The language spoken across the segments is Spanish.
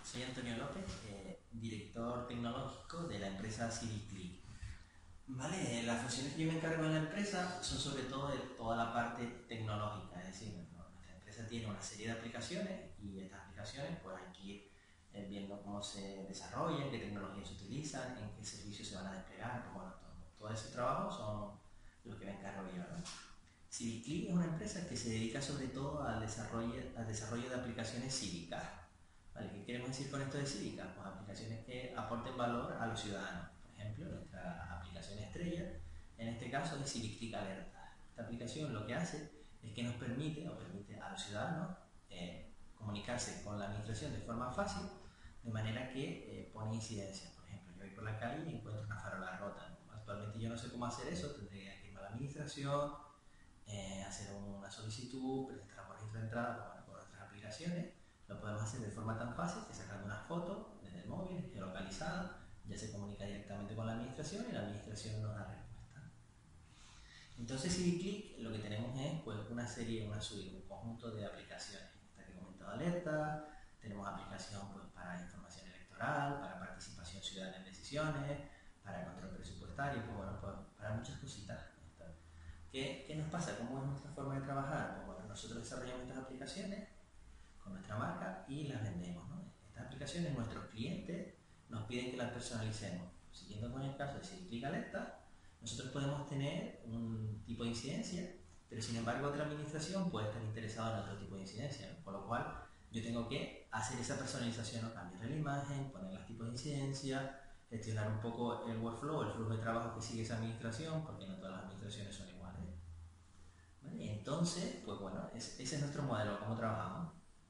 Soy Antonio López, director tecnológico de la empresa CiviClick. Vale, las funciones que yo me encargo en la empresa son sobre todo de toda la parte tecnológica, es decir, nuestra empresa tiene una serie de aplicaciones y estas aplicaciones pues hay que ir viendo cómo se desarrollan, qué tecnologías se utilizan, en qué servicios se van a desplegar, pues bueno, todo ese trabajo son los que me encargo yo, ¿no? CiviClick es una empresa que se dedica sobre todo al desarrollo de aplicaciones cívicas. ¿Vale? ¿Qué queremos decir con esto de cívicas? Pues aplicaciones que aporten valor a los ciudadanos. Por ejemplo, nuestra aplicación estrella, en este caso es CiviClick Alerta. Esta aplicación lo que hace es que nos permite a los ciudadanos comunicarse con la administración de forma fácil, de manera que pone incidencias. Por ejemplo, yo voy por la calle y encuentro una farola rota, ¿no? Actualmente yo no sé cómo hacer eso, tendría que irme a la administración, hacer una solicitud, presentar por registro de entrada, pues bueno, con otras aplicaciones. Lo podemos hacer de forma tan fácil que sacando una foto desde el móvil, geolocalizada, ya se comunica directamente con la administración y la administración nos da respuesta. Entonces, CiviClick lo que tenemos es pues, una suite, un conjunto de aplicaciones. Esta que he comentado, alerta, tenemos aplicación pues, para información electoral, para participación ciudadana en decisiones, para control presupuestario, pues, bueno, pues, para muchas cositas. ¿Qué nos pasa? ¿Cómo es nuestra forma de trabajar? Pues, bueno, nosotros desarrollamos estas aplicaciones con nuestra marca y las vendemos, ¿no? Estas aplicaciones nuestros clientes nos piden que las personalicemos. Siguiendo con el caso de CiviClick Alerta, nosotros podemos tener un tipo de incidencia, pero sin embargo otra administración puede estar interesada en otro tipo de incidencia, ¿no? Con lo cual yo tengo que hacer esa personalización, ¿no? Cambiar la imagen, poner los tipos de incidencia, gestionar un poco el workflow, el flujo de trabajo que sigue esa administración, porque no todas las administraciones son iguales. ¿Vale? Entonces, pues bueno, ese es nuestro modelo, cómo trabajamos.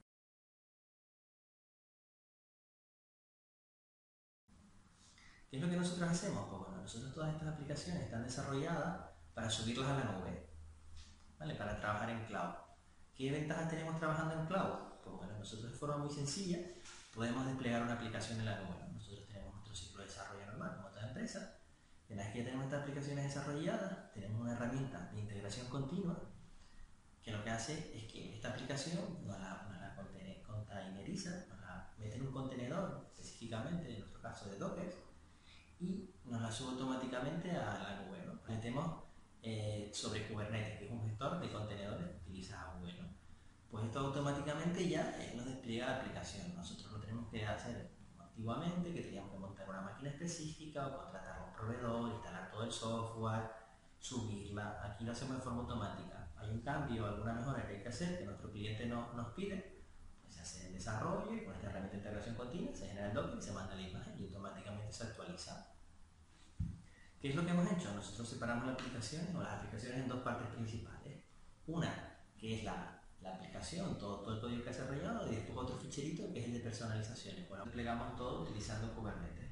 ¿Qué es lo que nosotros hacemos? Pues bueno, nosotros todas estas aplicaciones están desarrolladas para subirlas a la nube, ¿vale? Para trabajar en cloud. ¿Qué ventajas tenemos trabajando en cloud? Pues bueno, nosotros de forma muy sencilla podemos desplegar una aplicación en la nube, ¿no? Nosotros tenemos nuestro ciclo de desarrollo normal, como toda empresa. Una vez que ya tenemos estas aplicaciones desarrolladas, tenemos una herramienta de integración continua que lo que hace es que esta aplicación nos la containeriza, nos la mete en un contenedor, específicamente en nuestro caso de Docker, y nos la sube automáticamente a la nube, ¿no? Metemos sobre Kubernetes, que es un gestor de contenedores que utiliza AWS, ¿no? Pues esto automáticamente ya nos despliega la aplicación. Nosotros lo tenemos que hacer activamente, que teníamos que montar una máquina específica o contratar a un proveedor, instalar todo el software, subirla. Aquí lo hacemos de forma automática. Hay un cambio, alguna mejora que hay que hacer, que nuestro cliente nos pide, pues se hace el desarrollo y con esta herramienta de integración continua se genera el docker y se manda la imagen y automáticamente se actualiza. ¿Qué es lo que hemos hecho? Nosotros separamos las aplicaciones en dos partes principales. Una, que es la aplicación, todo el código que ha desarrollado, y después otro ficherito que es el de personalizaciones. Bueno, desplegamos todo utilizando Kubernetes.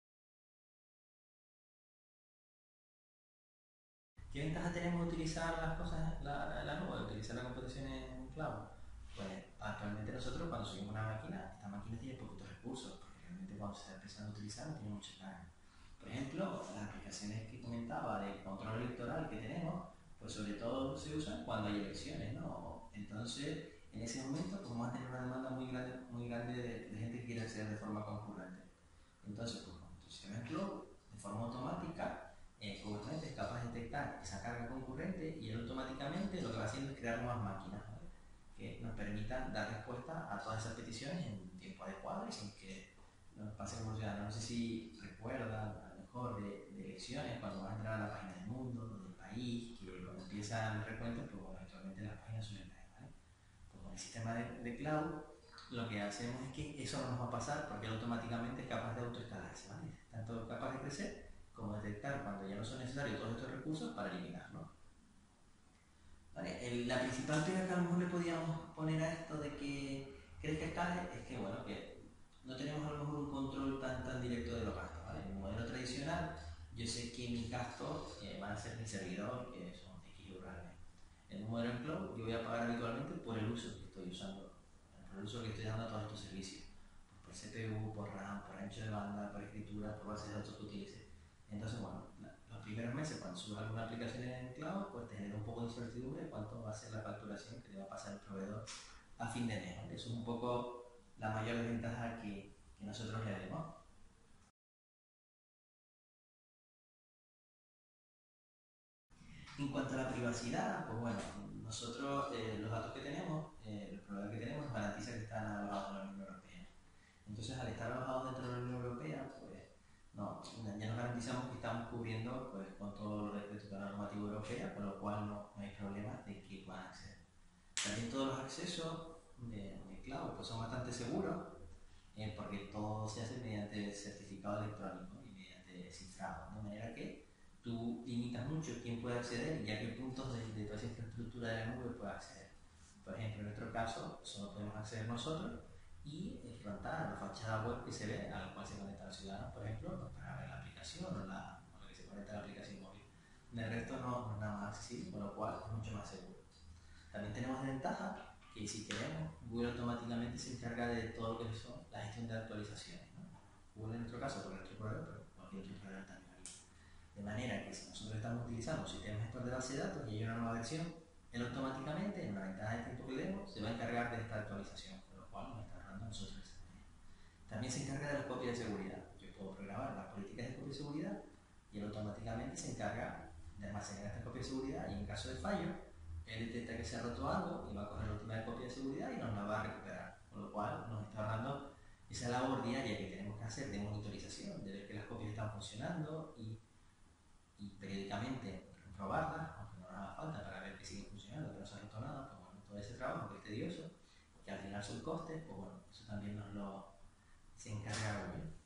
¿Qué ventaja tenemos de utilizar las cosas, la nube, utilizar la computación en cloud? Pues actualmente nosotros cuando subimos una máquina, esta máquina tiene poquitos recursos, porque realmente cuando se está empezando a utilizar no tiene mucha carga. Por ejemplo, las aplicaciones que comentaba de control electoral que tenemos, pues sobre todo se usan cuando hay elecciones, ¿no? Entonces, en ese momento, pues vamos a tener una demanda muy grande de gente que quiere acceder de forma concurrente. Entonces, pues con tu sistema cloud, de forma automática, Kubernetes es capaz de detectar esa carga concurrente y él automáticamente lo que va haciendo es crear nuevas máquinas, ¿vale? Que nos permitan dar respuesta a todas esas peticiones en tiempo adecuado y sin que nos pase como ciudadanos. No sé si recuerdan a lo mejor de elecciones, cuando vas a entrar a la página del mundo, del país, que cuando empiezan el recuento, pues bueno, actualmente las páginas suelen caer, ¿vale? Pues con el sistema de cloud lo que hacemos es que eso no nos va a pasar porque él automáticamente es capaz de autoescalarse, ¿vale? Tanto capaz de crecer como detectar cuando ya no son necesarios todos estos recursos para eliminarlos. ¿Vale? La principal pega que a lo mejor le podíamos poner a esto de que crezca escale es que, bueno, que no tenemos a lo mejor un control tan directo de los gastos, ¿vale? En un modelo tradicional, yo sé que mis gastos van a ser mi servidor, que son X euros al mes. En un modelo en cloud, yo voy a pagar habitualmente por el uso que estoy usando, por el uso que estoy dando a todos estos servicios. Por CPU, por RAM, por ancho de banda, por escritura, por base de datos que utilice. Entonces, bueno, los primeros meses cuando subes alguna aplicación en cloud, pues te genera un poco de incertidumbre de cuánto va a ser la facturación que te va a pasar el proveedor a fin de mes, ¿vale? Eso es un poco la mayor desventaja que nosotros le vemos. En cuanto a la privacidad, pues bueno, nosotros los datos que tenemos, los proveedores que tenemos, nos garantiza que están alojados en la Unión Europea. Entonces, al estar alojados dentro de la Unión Europea, pues no, ya nos garantizamos que estamos cubriendo pues, con todo lo respecto a la normativa europea, con lo cual no hay problema de que puedan acceder. También todos los accesos de cloud pues, son bastante seguros, porque todo se hace mediante certificado electrónico y mediante cifrado, de manera que tú limitas mucho quién puede acceder y a qué puntos de toda esa infraestructura de la nube puede acceder. Por ejemplo, en nuestro caso, solo podemos acceder nosotros y el frontal, la fachada web que se ve, a la cual se conecta el ciudadano, por ejemplo, pues para ver la aplicación o la que se conecta a la aplicación móvil. El resto no es nada más accesible, con lo cual es mucho más seguro. También tenemos de ventaja que si queremos, Google automáticamente se encarga de todo lo que son la gestión de actualizaciones, ¿no? Google en nuestro caso, por nuestro proveedor, pero cualquier otro proveedor también haría. De manera que si nosotros estamos utilizando un sistema gestor de base de datos y hay una nueva versión, él automáticamente, en una ventana de tiempo que le demos, se va a encargar de esta actualización, con lo cual nos está ahorrando a nosotros ese dinero. También se encarga de las copias de seguridad. Yo puedo programar las políticas de copia de seguridad y él automáticamente se encarga de almacenar estas copias de seguridad y en caso de fallo, él detecta que se ha roto algo y va a coger la última copia de seguridad y nos la va a recuperar, con lo cual nos está ahorrando esa labor diaria que tenemos que hacer de monitorización, de ver que las copias están funcionando y periódicamente comprobarlas, aunque no nos haga falta para ver que sigue funcionando, que no se ha roto nada, pues bueno, todo ese trabajo que es tedioso, que al final son costes, pues bueno, eso también se encarga Google.